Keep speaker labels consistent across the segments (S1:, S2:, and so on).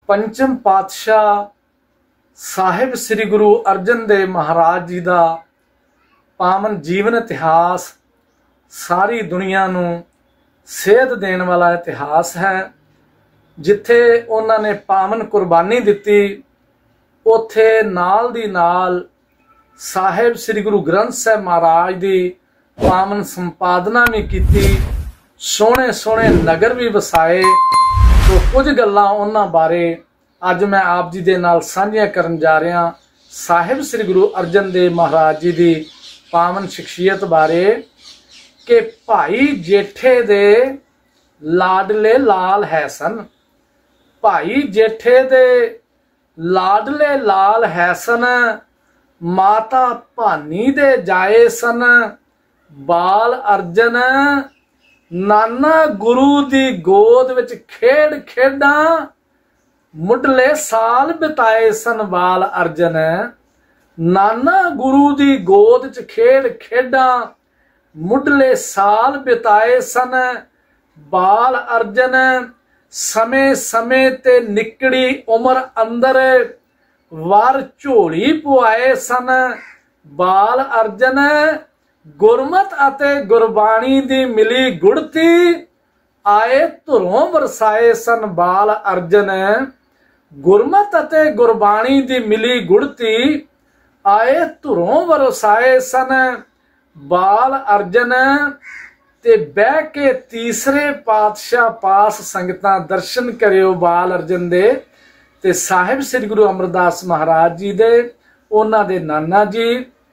S1: पंचम पातशाह साहिब श्री गुरु अर्जन देव महाराज जी का पावन जीवन इतिहास सारी दुनिया नूं सेध देने वाला इतिहास है। जिथे उन्होंने पावन कुर्बानी दिती उथे नाल दी नाल साहिब श्री गुरु ग्रंथ साहिब महाराज की पावन संपादना भी की, सोहने सोहने नगर भी वसाए। तो कुछ गल्लां उन्हां बारे अज मैं आप जी दे नाल साझियां करन जा रहा। साहिब श्री गुरु अर्जन देव महाराज जी की पावन शख्सियत बारे कि भाई जेठे दे लाडले लाल है सन। भाई जेठे दे लाडले लाल है सन, माता भानी दे जाए सन। बाल अर्जन नाना गुरु दी गोद विच खेड खेडा मुढ़ले साल बिताए सन। बाल अर्जन नाना गुरु दी गोद च खेड खेडा मुढ़ले साल बिताए सन। बाल अर्जन समय समय ते निकड़ी उम्र अंदर वार झोली पुआए सन। बाल अर्जन गुरमत अते गुरबाणी दी मिली गुड़ती आए धुरों वरसाए सन। बाल अर्जन गुरमत अते गुरबाणी दी मिली गुड़ती आए धुरों वरसाए सन। बाल अर्जन ते बह के तीसरे पातशाह पास संगतां दर्शन करियो बाल अर्जन दे ते साहिब श्री गुरु अमरदास महाराज जी दे। उन्हां दे नाना जी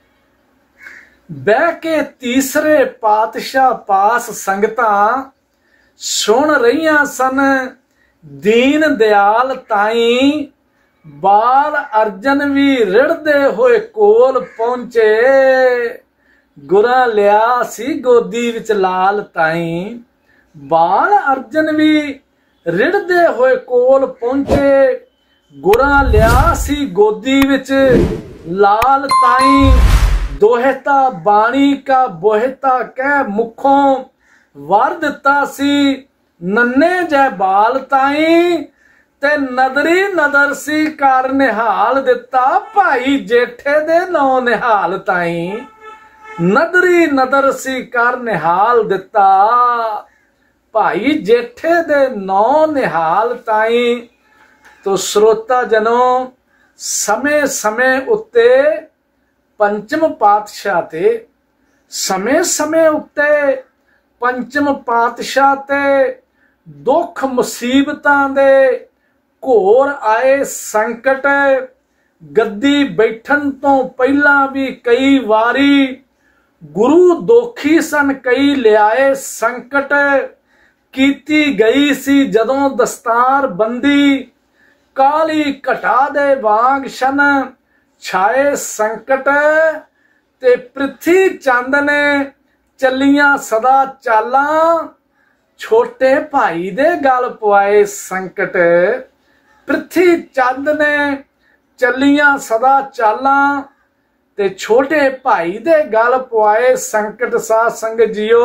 S1: बह के तीसरे पातशाह पास संगतां सुन रहियां सन। दीन दयाल ताई बाल अर्जन भी रिड़दे होए कोल पहुंचे। गुरा लिया सी गोदी विच लाल ताई। बाल अर्जन भी रिड़दे होए कोल पहुंचे। गुरा लिया सी गोदी विच लाल ताई। दोहता बाणी का बोहता कह मुखों वर दिता सी। नन्ने जय बाल ताई ते नदरी नदर सी कर निहाल दिता। भाई जेठे दे नौ निहाल ताई नदरी नदर सी कर निहाल दिता। भाई जेठे दे नौ निहाल ताई। तो श्रोता जनों समय समय उत्ते पंचम पातशाह ते समय समय उत्ते पंचम पातशाह ते दुख मुसीबतां दे घोर आए संकट। गद्दी बैठन तो पहला भी कई वारी गुरु दोखी सन कई लियाए संकट। कीती गई सी जदों दस्तार बंदी काली घटा दे वांग शन। छाए संकट ते पृथ्वी चंद ने चलियां सदा चालां। छोटे भाई दे गल पवाए संकट। पृथ्वी चंद ने चलियां सदा चालां ते छोटे भाई दे गल पवाए संकट। साध संगत जियो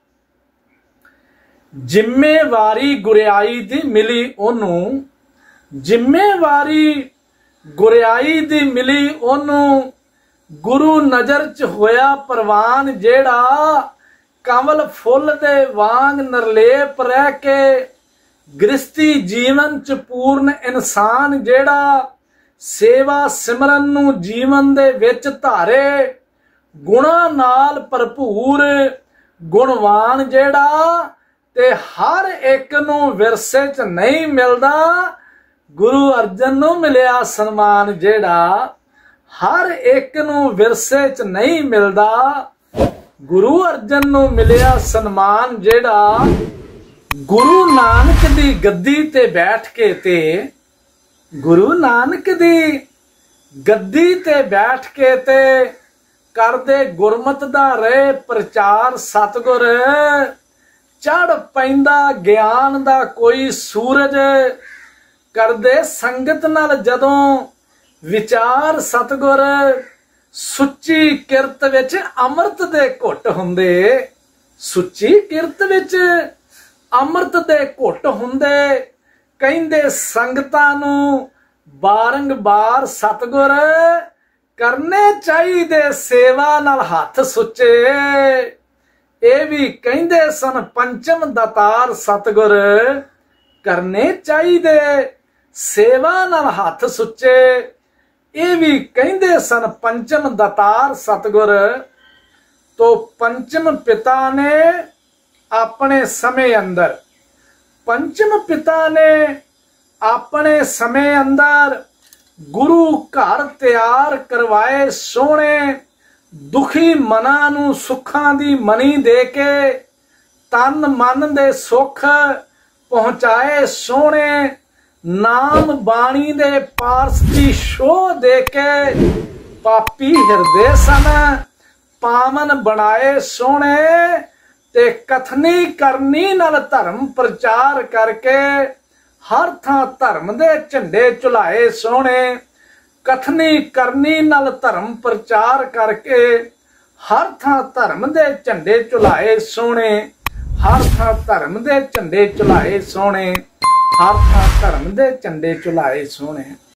S1: जिम्मेवारी गुरियाई दी मिली ओनू। जिम्मेवारी गुरियाई दी मिली ओनू। गुरु नजर च होया परवान जेड़ा कंवल फुल दे वांग नरलेप रह के। गृहस्थी जीवन च पूर्ण इंसान जेड़ा सेवा सिमरन नू जीवन दे विच धारे। गुणा नाल भरपूर गुणवान जेड़ा ते हर एक नू विरसे च नहीं मिलदा। गुरु अर्जन नू मिलिया सन्मान जेड़ा हर एक नू विरसे च नहीं मिलदा। गुरु अर्जन नू मिलिया सन्मान जेड़ा गुरु नानक दी गद्दी ते बैठ के ते। गुरु नानक दी गद्दी ते बैठ के ते करदे गुरमत दा रहे प्रचार। सतगुर चढ़ पैंदा ज्ञान दा कोई सूरज। करदे संगत नाल जदों विचार सतगुर। सुच्ची किरत विच अमृत दे घुट हुंदे। सुच्ची किरत विच अमृत दे घुट हुंदे। ਕਹਿੰਦੇ ਸੰਗਤਾਂ ਨੂੰ ਬਾਰੰਬਾਰ ਸਤਿਗੁਰ ਕਰਨੇ ਚਾਹੀਦੇ ਸੇਵਾ ਨਾਲ ਹੱਥ ਸੁੱਚੇ। ਇਹ ਵੀ ਕਹਿੰਦੇ ਸਨ ਪੰਚਮ ਦਾਤਾਰ ਸਤਿਗੁਰ ਕਰਨੇ ਚਾਹੀਦੇ ਸੇਵਾ ਨਾਲ ਹੱਥ ਸੁੱਚੇ। ਇਹ ਵੀ ਕਹਿੰਦੇ ਸਨ ਪੰਚਮ ਦਾਤਾਰ ਸਤਿਗੁਰ। ਤੋ ਪੰਚਮ ਪਿਤਾ ਨੇ ਆਪਣੇ ਸਮੇਂ ਅੰਦਰ ਗੁਰੂ ਘਰ ਤਿਆਰ ਕਰਵਾਏ ਸੋਹਣੇ। ਦੁਖੀ ਮਨਾਂ ਨੂੰ ਸੁੱਖਾਂ ਦੀ ਮਣੀ ਦੇ ਕੇ ਤਨ ਮਨ ਦੇ ਸੁੱਖ ਪਹੁੰਚਾਏ ਸੋਹਣੇ। ਨਾਮ ਬਾਣੀ ਦੇ ਪਾਰਸ ਦੀ ਸ਼ੋਅ ਦੇ ਕੇ ਪਾਪੀ ਹਿਰਦੇ ਸਨ ਪਾਵਨ ਬਣਾਏ ਸੋਹਣੇ। ਤੇ ਕਥਨੀ ਕਰਨੀ ਨਾਲ ਧਰਮ ਪ੍ਰਚਾਰ ਕਰਕੇ ਹਰ ਥਾਂ ਧਰਮ ਦੇ ਝੰਡੇ ਝੁਲਾਏ ਸੋਹਣੇ। ਕਥਨੀ ਕਰਨੀ ਨਾਲ ਧਰਮ ਪ੍ਰਚਾਰ ਕਰਕੇ ਹਰ ਥਾਂ ਧਰਮ ਦੇ ਝੰਡੇ ਝੁਲਾਏ ਸੋਹਣੇ। ਹਰ ਥਾਂ ਧਰਮ ਦੇ ਝੰਡੇ ਝੁਲਾਏ ਸੋਹਣੇ। ਹਰ ਥਾਂ ਧਰਮ ਦੇ ਝੰਡੇ ਝੁਲਾਏ ਸੋਹਣੇ।